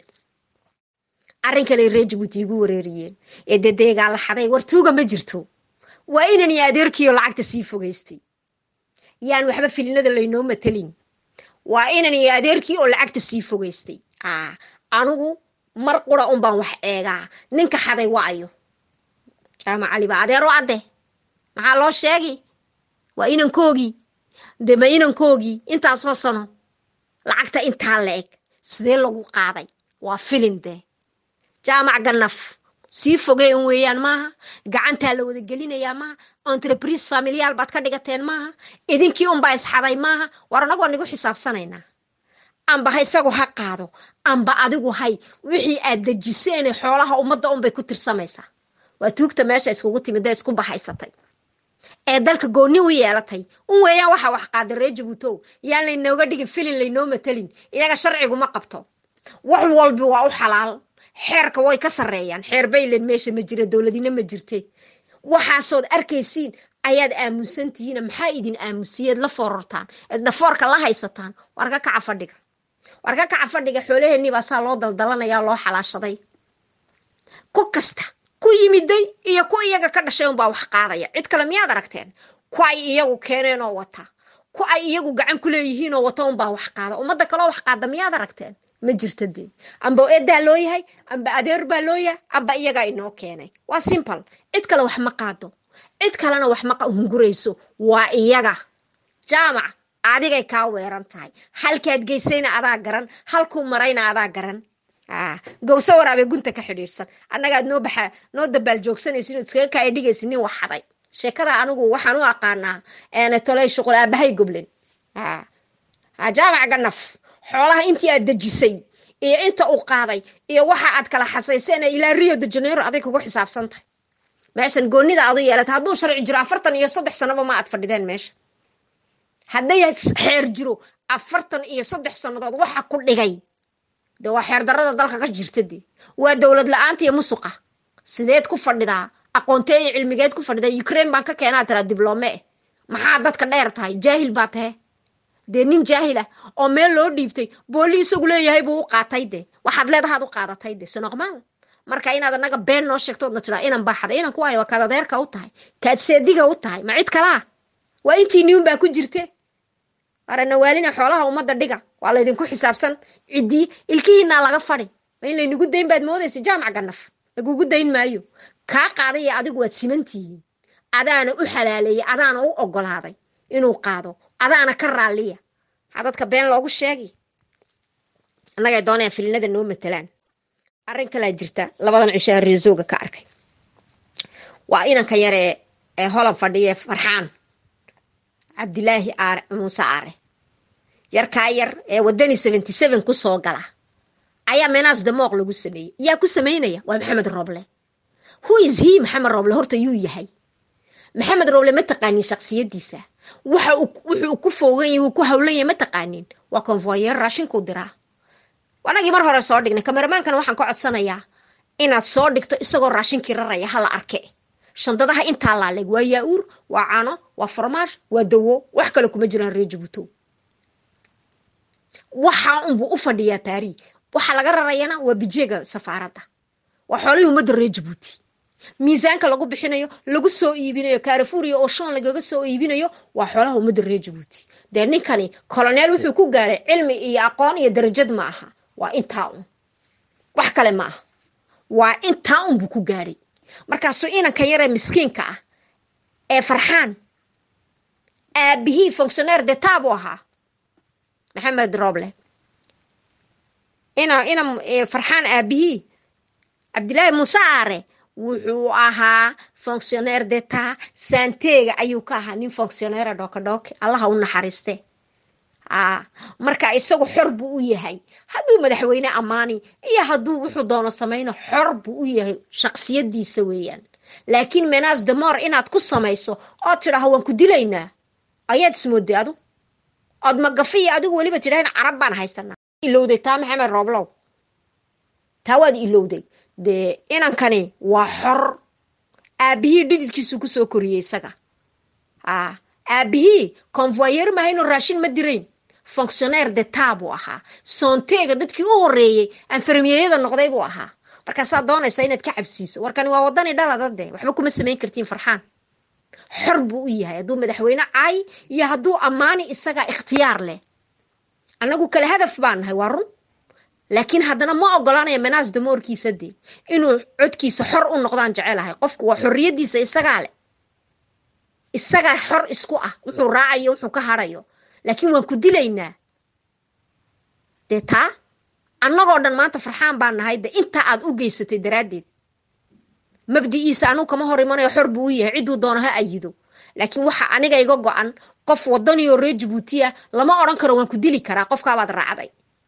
arrin kale reer Djibouti igu wareeriyeen ee dedeega la xaday wartuuga ma jirto waa inaan adeerkiyo lacagta sii fogeystay yaan waxba filinada leeynoo matalin waa inaan adeerkii oo lacagta sii fogeystay ah anugu mar qura un baan wax eegaa ninka xaday waayo jaamac ali ba adeero ade maxaa loo sheegay waa inaan koogi de ma inaan koogi inta soo sano lacagta inta leeg sidee lagu qaaday waa filinde jaamac ganaf sii fogeen weeyaan maaha gacanta la wada gelinayaa maaha entreprise familial baad ka dhigateen maaha idinkii un baa isxaday maaha war anagu anigu xisaabsanaynaa amba ha isagu ha qaado amba adigu hay wixii aad dajiseen xoolaha ummadda un bay ku tirsamaysaa waa tuugta meesha iskugu timid isku bahaysatay ee dalka gooni u yeelatay un weeyaan waxa wax qaaday reer Djibouti yaan la inooga dhigin filin la inoo matalin iyaga sharcigu ma qabto wax walba waa u xalaal xeerka way ka sareeyaan xeer baylen meesha ma jira dawladina ma jirtay waxaasood arkaysiin ayaad aamusantihiin maxaa idin aamusiyeed la forortaan dhafoorka la haysataan warka ka cafadhiga warka ka cafadhiga xoolaheeni baa saa loo daldalanayaa loo xalaashaday ku kasta ku yimiday iyo ku iyaga ka dhashay un baa wax qaadaya cid kale miyaad aragteen ku ay iyagu keeneen oo wata ku ay iyagu gacan ku leeyihiin oo wata un baa wax qaada ummadda kale wax qaada miyaad aragteen ma jirta de amba eedaa loo yahay amba adeer baa loo yahay amba iyaga inoo keenay waa simple cid kale wax ma qaado cid kalena wax ma hungurayso waa iyaga jaamac adigay ka weeran tahay halkaad geysayna adaa garan halku marayna adaa garan ah gowsa waraabe gunta ka xidhiirsan annaga aad noo baxa noo dabaal joogsanaysiin iskaga ka dhigaysiin wax xaday sheekada anigu waxaan u aqaanaa ee tolay shuqul aabahay goblin ah jaamac ganaf xoolaha intii aad dajisay iyo inta uu qaaday iyo waxa aad kala xasayseen ilaa Rio de Janeiro aday kugu xisaabsantay meeshan goonida aad u yeelatay hadduu sharci jiro afartan iyo saddex sanaba ma aad fadhideen meesha hadday xeer jiro afartan iyo saddex sanadood waxa ku dhigay de waa xeer darrada dalka ka jirtay waa dawlad la'aanta iyo musuqa sideed ku fadhidaa aqoonteey cilmigeed ku fadhidaa Ukraine baan ka keenaa tira dibloome maxaa dadka dheer tahay jaahil baa tahay de nin jaahila oo meel loo dhiibtay booliis ugu leeyahay buu u qaatay de waxaad leedahay u qaadatay de sanoqmaan marka inaad anaga been noo sheegto na tira inaan baaxada inaan ku ay waa kada deerka u tahay kaad seediga u tahay ma cid kala waa intii niun baa ku jirtay arana waalina xoolaha umada dhiga waa la idin ku xisaabsan cidii ilkiina laga fadhi in la inagu deyn baad moodaysa jaamac ganaf lagu deyn maayo ka qaaday adigu waad simantihiin adaana u xalaaleeyay adaana u ogolaaday inuu qaado adaana ka raaliya hadadka been loogu sheegi anaga doonaya filinada noo matalaan arrin kala jirta labadan cishaa reesooga ka arkay waa inanka yare ee holan fadhiye farxaan Abdullaahi Aar Muuse Aare yarka yar ee wadani seventy seven ku soo gala ayaa menaas damooq lagu sameeyay yaa ku sameynaya waa Maxamed Roble who is he Maxamed Roble horta yuu yahay Maxamed Roble ma taqaanin shakhsiyadiisa waxa uu ku foogan yahay ku hawlan yahay ma taqaanin waa convoyer raashin ku dira wanagi mar hore soo dhignay kameramaankan waxaan ka codsanayaa inaad soo dhigto isagoo raashinkii raraya hala arke shandadaha inta la leeg waa yaur waa caano waa fromage waa dawo wax kale kuma jiraan reer Djibouti waxa uu u fadhiyaa Paris waxa laga rarayana waa bijeega safaaradda waa xoolihii umada reer Djibouti miisaanka lagu bixinayo lagu soo iibinayo Carrefour iyo Auchan lagaga soo iibinayo waa xoolaha umada reer Djibouti de ninkani colonel wuxuu ku gaaray cilmi iyo aqoon iyo darajad ma aha waa inta uu wax kale ma aha waa inta uu ku gaaray markaasuu inanka yare miskiinka ah ee farxaan aabihii fonctionnaire d'état buu ahaa Maxamed Roble ina ina farxaan aabihii Abdullaahi Muuse Aare wuxuu ahaa fonctionnaire d'état santeega ayuu ka ahaa nin fonctionnaire dhooka dhooka Allah u naxariiste ah marka isagu xor buu u yahay haduu madaxweyne amaani iyo haduu wuxuu doono sameeyno xor buu u yahay shakhsiyadiisa weeyaan laakiin menaas damar inaad ku sameeyso oo tiraahdo waan ku dilaynaa ayaad ismooday adu ad ma gafiya adigu waliba tiraahdo carab baan haysanaa ilowday taa Maxamed Roblow taawad ilowday de inankani waa xor aabihii dhididkiisu ku soo koriyay isaga ah aabihii convoyer ma hayno raashin ma dirayn fonctionnaire d'état buu ahaa sonteega dadkii u horeeyay infirmiyada noqday buu ahaa marka saa doonaysa inaad ka cabsiiso warkani waa wadani dhaladade waxba kuma sameyn kartiin farxaan xor buu u yahay haduu madaxweyne caay iyo haduu amaani isaga ikhtiyaar leh anagu kala hadaf baan nahay waa run laakiin haddana ma ogolaanaya menaas damoorkiisa de inuu codkiisa xor u noqdaan jecelahay qofku waa xorriyadiisa isaga leh isaga xor isku ah wuxuu raacayo wuxuu ka harayo laakiin waan ku dilaynaa deeta annagoo dhan maanta farxaan baan nahay de inta aad u geysatay daraadeed mabdiiisa anu kama hor imanayo xor buu yahay ciduu doono ha ayido laakiin waxa aniga iga go'an qof wadani oo reer Djibouti lama oran karo waan ku dili karaa qofka baad raacday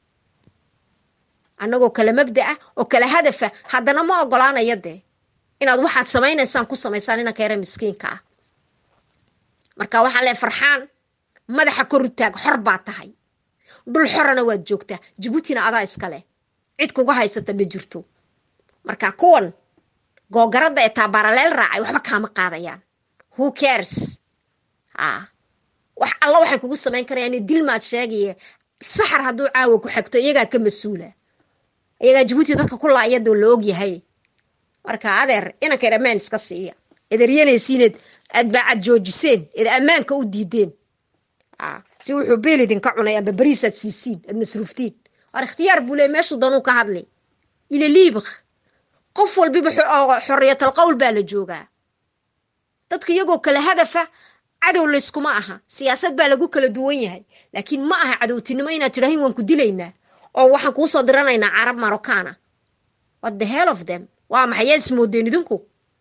annagoo kala mabdaa oo kala hadafa haddana ma ogolaanaya de inaad waxaad sameeynaysaan ku sameeysan inaan ka yara miskiinka ah marka waxaan leeyahay farxaan madaxa kor u taag xor baa tahay dhul xorana waad joogtaa Djiboutina adaa iska leh cid kugu haysata ma jirto marka kuwan googarada ee taa parallel raacay waxba kaama qaadayaan who cares ah wax alla waxay kugu sameyn karayaan dil maad sheegay saxar haduu caawa ku xigto iyaga ka masuula iyaga Djibouti dadka ku laayado la og yahay marka adeer ina ka ramaan iska siiya idaryanaysiinad aad baad joojiseen id amaanka u diideen ah si wuxuu beelidin ka cunay aba bariisad siisiin ad masruuftiin war ikhtiyaar buu leeyahay meeshu danuu ka hadlay ila liibq qof walba xorriyad qowl baa la joogaa dadka iyagoo kala hadafa cadow la iskuma aha siyaasad baa lagu kala duwan yahay laakiin ma aha cadowtinimo inaad tiraahin waan ku dilaynaa oo waxaan ku soo diranaynaa carab Marokana what the hell of them waa maxay ismoodeen idinku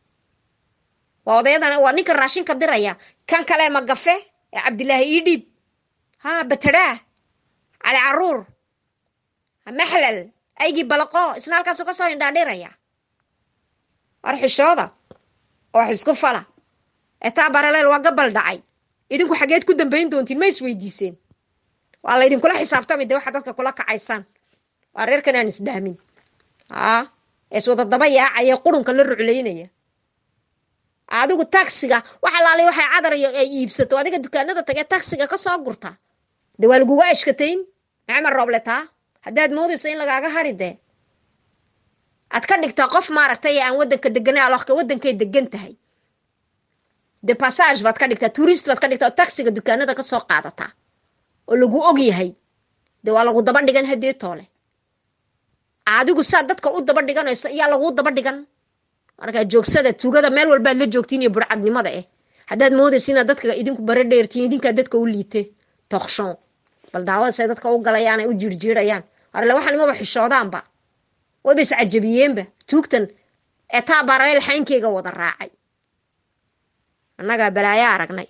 waa odayadan waa ninka raashinka diraya kan kale ma gafe ee Abdullaahi Idib ha batara على عرور محلل aygii balaqo isna halkaasuu kasoo indhaadhiraya war xishooda oo wax isku fala etaa baraleel waa gabal dhacay idinku xageed ku dambayn doontiin ma isweydiiseen waa la idinkula xisaabtami dee waxa dadka kula kacaysaan waa reerkan aan isdhaamin aa is wada daba yaacaya qurunka la ruclaynaya adigu taksiga waxa laalay waxay cadarayo ay iibsato adiga dukaanada tagay taksiga ka soo gurta de waa laguga ashkatayn maxamed robleta haddaad moodayso in lagaaga hari dee aad ka dhigtaa qof maaragtay aan wadanka deganay alooxka wadankay degan tahay de passage baad ka dhigtaa tourist baad ka dhigtaa taksiga dukaanada ka soo qaadataa oo lagu og yahay de waa lagu daba dhigan hadii toole adigu saa dadka u daba dhiganayso ayaa lagu daba dhigan marka joogsada tuugada meel walba la joogtiin iyo burcadnimada eh haddaad moodayso inaad dadka idinku bare dheertiin idinka dadka u liite toqshoon bal daawada say dadka u galayaan ay u jirjiirayaan arle waxaan ma xishoodaanba way bis cajabiyeenba tuugtan ee taa bareel xaynkeyga wada raacay annaga balaaya aragnay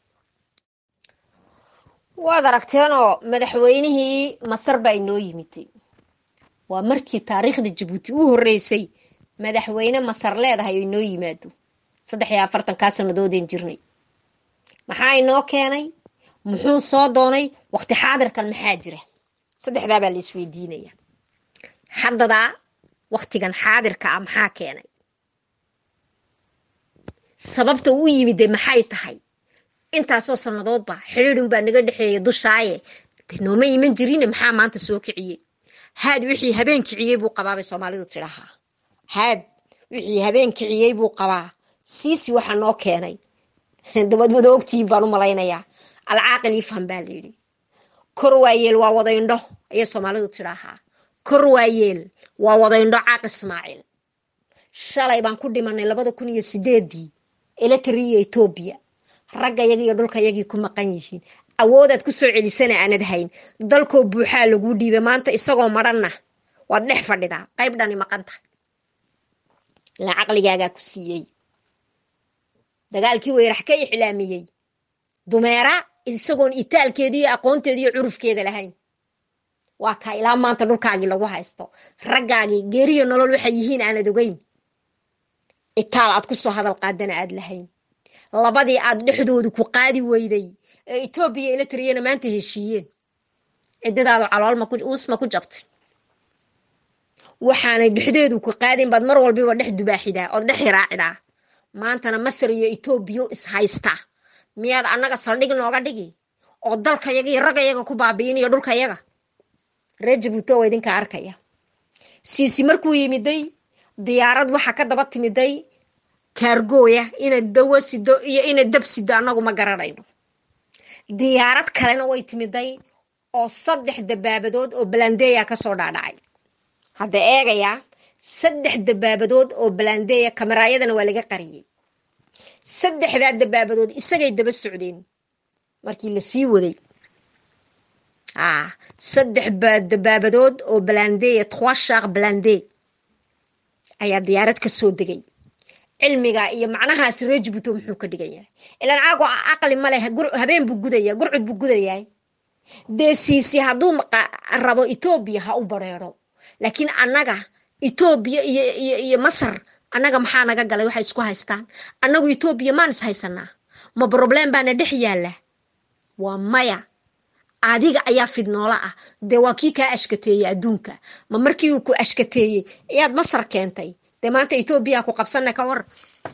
waad aragteenoo madaxweynihii masar baa inoo yimid waa markii taariikhda jabuuti u horeysay madaxweyne masar leedahay oo inoo yimaado saddex iyo afartan ka sanadoodeen jirnay maxaa inoo keenay muxuu soo doonay waqti xaadirkan maxaa jira saddexdaa baa la isweydiinaya haddada waqtigan xaadirka ah maxaa keenay sababta uu yimid maxay tahay intaasoo sanadoodba xiriirin baa naga dhaxeeyay dushaaye nooma iman jirin maxaa maanta soo kiciyay haad wixii habeen kiciyay buu qabaabay Soomaalidu tiraha haad wixii habeen kiciyay buu qabaa siisi waxa noo keenay dabad wada ogtiin baan u malaynayaa alcaaqil ifham baa leeyahay kor waayeel waa wada indho ay Soomaalidu tiraha kor waayeel waa wada indho caaq Ismaaciil shalay baan ku dhimanay labada kun iyo sideedii eletariya Ethiopia ragga yaga iyo dhulka yagii ku maqan yihiin awoodaad ku soo celisana aanad hayn dalkoo buuxaa lagu dhiibay maanta isagoo maranna waad dhex fadhidaa qayb dhani maqanta la aqligaaga ku siiyay dagaalkii weerax ka ixlaamiyay dumeera isagoon itaalkeedii aqoonteedii iyo curufkeeda lahayn waa ka ilaa maanta dhulkaagii lagu haysto raggaagii geeriyo nolol waxay yihiin aanad ogeyn itaal aad ku soo hadal qaadana aad lahayn labadii aad dhexdoodu ku qaadi weyday ee Ethiopia ila tiriyana maanta heshiiyeen cidadaadu caloolma ku uusma ku jabtay waxaana dhexdeedu ku qaadin baad mar walba dhex dubaaxidaa oo dhex raacidaa maantana Masar iyo Ethiopia is haysta miyaad annaga saldhig nooga dhigi oo dalka yaga iyo ragga yaga ku baabiinayo dhulka yaga reejibuto way idinka arkaya siisi markuu yimiday diyaarad waxa ka daba timiday kaargooya ina dawo sido iyo ina dab sido anagu ma garanayno diyaarad kalena way timiday oo saddex dabaabadood oo balandeeya ka soo dhaadhacay hadda eegaya saddex dabaabadood oo balandeeya kameraayadana waa laga qariyay saddexda dabaabadood isagay daba socdeen markii la sii waday ah saddex dabaabadood oo balandeeya trois chars balandee ayaa diyaarad ka soo degay cilmiga iyo macnahaas reejibuto muxuu ka dhigan yahay ilaan aago aqli ma leh habeen buu gudaya gurcud buu gudayaa deesiisi haduu rabo Ethiopia ha u bareero laakiin annaga Ethiopia iyo iyo iyo Masar annaga maxaa naga galay waxay isku haystaan annagu Ethiopia maan is haysanaa ma problem baana dhex yaala waa maya adiga ayaa fidnoola ah de waa kii ka ashkateeyay adduunka ma markii uu ku ashkateeyay ayaad Masar keentay de maanta Ethiopia ku qabsanay ka war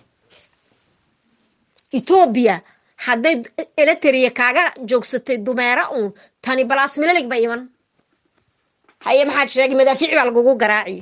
Ethiopia hadday eletariya kaaga joogsatay dumeera uun tani balaas milalig ba iman haye maxaad sheegay madaafiic baa lagugu garaaciy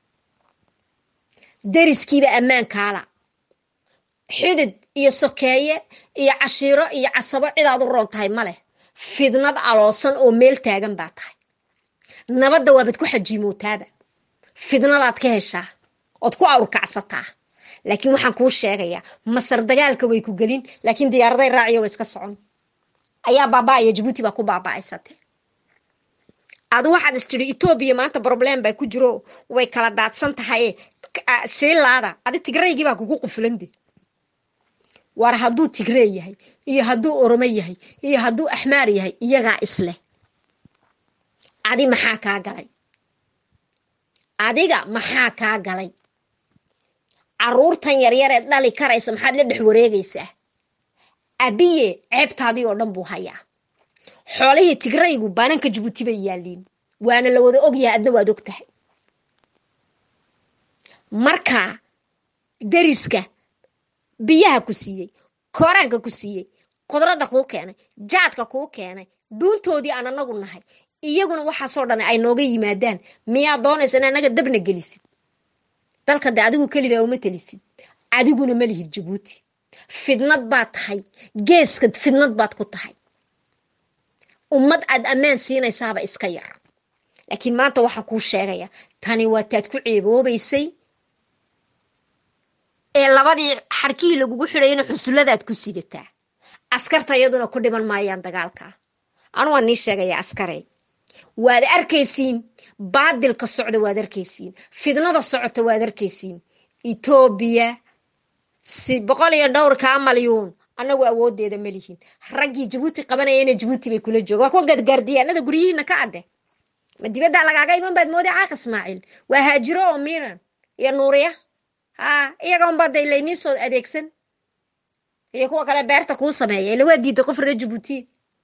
dariskiiba ammaan kaala xidid iyo sokeeye iyo cashiiro iyo casabo cidaad u roon tahay male fidnad aloosan oo meel taagan baa tahay nabadda waabad ku xajiimootaaba fidnadaad ka heshaa ood ku awrkacsataa laakiin waxaan kuu sheegayaa Masar dagaalka way ku galin laakiin diyaaraday raaciyo way iska socon ayaa baabaayo Djibouti baa ku baabaysatay adu waxaad istiri Ethiopia maanta problem bay ku jiro way kala daadsan tahay silaada adi Tigraygi baa kugu quflande war haduu Tigray yahay iyo haduu Oromo yahay iyo haduu Ahmar yahay iyaga isle adi maxaa ka galay adiga maxaa kaa galay caruurtan yaryar ee dhali karaysa maxaad la dhex wareegaysaa abiye ceebtaadii oo dhan buu hayaa xoolihii tigraygu baananka Jabuuti bay yaaliin waana la wada ogyahay adna waad ogtahay marka dariska biyaha ku siiyey koraanka ku siiyey qudrada kuu keenay jaadka kuu keenay dhuuntoodii aan anagu nahay iyaguna waxa soo dhan ay nooga yimaadaan miyaa doonaysa in anaga dabna gelisid dalka de adigu kelida uma talisid adiguna ma lihid Jabuuti fidnad baad tahay geeska fidnad baad ku tahay ummad aad ammaan siinaysaaba iska yar laakiin maanta waxa kuu sheegaya tani waa taad ku ceeboobaysay ee labadii xarkii lagugu xidhayna xusuladaad ku sidataa askarta iyaduna ku dhiman maayaan dagaalka anu waan nii sheegaya askaray waad arkaysiin baadilka socda waad arkaysiin fidnada socota waad arkaysiin Ethiopia si boqol iyo dhowr ka malyuun anagu awoodeeda ma lihin raggii Jabuuti qabanayeen Jabuuti bay kula joogaa ku gadgaardiyaanada guriyihiina ka cadde ma dibadda lagaaga iman baad moodi caaq Ismaaciil waa haajiro oo miran iyo nuuriya ha iyaga un baad ilayni soo adeegsan iyo kuwa kale beerta ku sameeyay la wadiida qof reer Jabuuti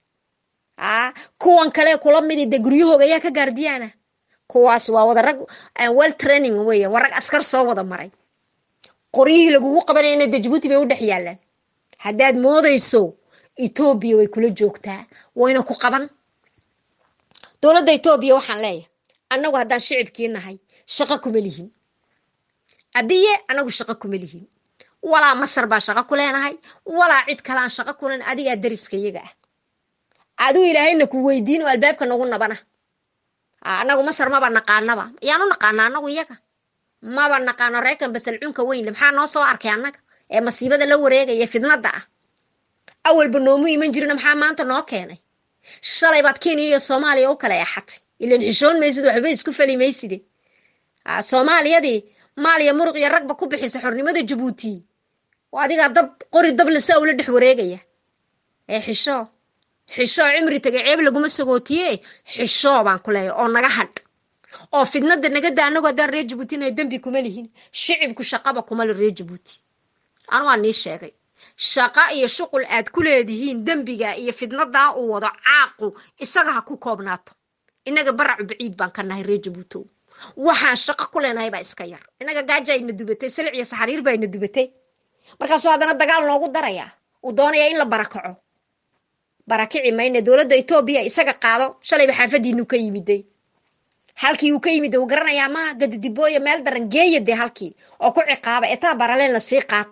ha kuwan kale kula mid ah guryahooga ayaa ka gaardiyana kuwaas waa wada rag well training weeye warag askar soo wada maray qoriyihii lagugu qabanayna Jabuuti bay u dhex yaalaan haddaad moodayso Ethiopia way kula joogtaa wayna ku qaban dowladda Ethiopia waxaan leeyahay annagu haddaan shicibkii nahay shaqo kuma lihin abiye anagu shaqo kuma lihin walaa Masar baa shaqo ku leenahay walaa cid kale aan shaqo kulan adiga dariska iyaga ah adu ilaahayna ku weydiin oo albaabka nagu nabana anagu Masar ma ba naqaanaba yaanu naqaana anagu iyaga ma ba naqaano reekan basal cunka weyn maxaa noo soo arkay anaga ee masiibada la wareegaya fidnada ah awal banoomu iman jirina maxaa maanta noo keenay shalay baad Kenya iyo Soomaaliya u kala yaxatay ilaan xishoon meesid waxba isku falimaysid ah Soomaaliyadii maaliya muruq iyo ragba ku bixisa xornimada Jabuuti waa adiga dab qori dab la saa ula dhex wareegaya ee xisho xisho cimri tagay ceeb laguma sagootiye xisho baan ku leeyahay oo naga hadh oo fidnada naga daanago hadaan reer Jabuuti inay dambi kuma lihin shicibku shaqaba kuma la reer Jabuuti aan waan nii sheegay shaqa iyo shuqul aad ku leedihiin dambiga iyo fidnada uu wado caaqu isaga ha ku koobnaato inaga barac baciid baan ka nahay reer Jabuuti waxaan shaqo ku leenahay baa iska yar inaga gaaja ina dubatay salic iyo saxariir baa ina dubatay markaas waa hadana dagaal noogu daraya uu doonaya in la barakaco barakici mayna dowladda Ethiopia isaga qaado shalay xaafadiinu ka yimiday halkii uu ka yimid uu garanayaa ma gadidibooyo meel daran geeyade halkii oo ku ciqaaba etaa baraleen la sii qaata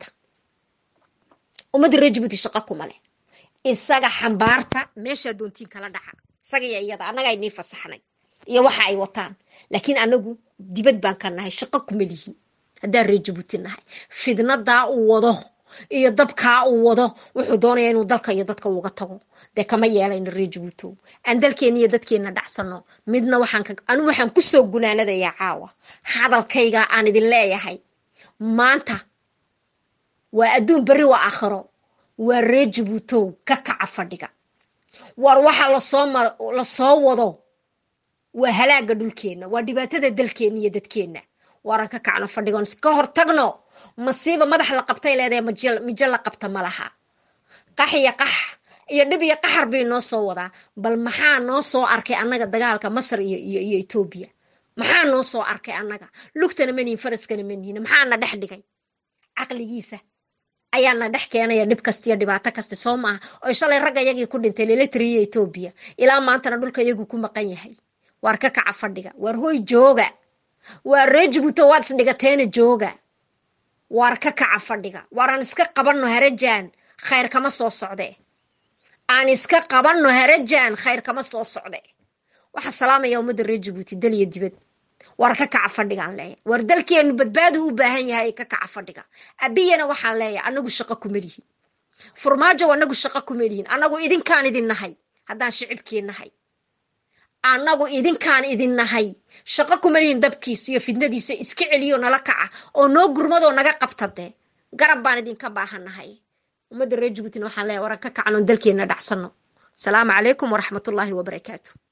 umada reer Jabuuti shaqo kuma leh isaga xambaarta meesha doontiin kala dhaxa isaga iyo iyada anaga ay nii fasaxnay iyo waxa ay wataan laakiin anagu dibad baan ka nahay shaqo kuma lihin haddaan reer Jabuuti nahay fidnada uu wado iyo dabka uu wado wuxuu doonayaa inuu dalka iyo dadka uga tago de kama yeelayno reer Jabuuti aan dalkeena iyo dadkeena dhacsano midna waxaan ka anu waxaan ku soo gunaanadayaa caawa hadalkayga aan idin leeyahay maanta waa adduun bari waa aakhiro waa reer Jabuuti ka kaca fadhiga war waxa la soo la soo wado waa halaaga dhulkeena waa dhibaatada dalkeena iyo dadkeena waran ka kacno fadhigoon iska hortagno masiiba madax la qabtay leedahay majal majal la qabta malaha qaxiya qax iyo dhib iyo qaxar bay noo soo wadaa bal maxaa noo soo arkay annaga dagaalka Masar iyo iyo Ethiopia maxaa noo soo arkay annaga lugtana maniin faraskana maniin maxaa na dhex dhigay aqligiisa ayaa na dhex keenaya dhib kasta iyo dhibaato kasta Soomaa oo shalay rag ayagii ku dhintay leelatiriye Ethiopia ilaa maanta dhulka iyagu ku maqan yahay war ka kaca fadhiga war hooy jooga war reer Jabuuti waad isdhigateena jooga war ka kaca fadhiga waran iska qabanno harajaan khayr kama soo socde aan iska qabanno harajaan khayr kama soo socde waxa salaamaya umada reer Jabuuti daliya dibad war ka kaca fadhigaan leeyahay war dalkeenu badbaado u baahan yahay ka kaca fadhiga abiyana waxaan leeyahay anagu shaqo kuma lihin furmaajo anagu shaqo kuma lihin anagu idinkaan idin nahay haddaan shicibkii nahay anagu idinkaan idin nahay shaqo kuma lihin dabkiisa iyo fidnadiisa iska celiyo nala kaca oo noo gurmado naga qabtade garab baan idinka baahanahay umada reer Jabuuti waxaan leeyahay war ka kacno dalkeena dhacsano salaamu calaykum wa rahmatullaahi wa barakaatuh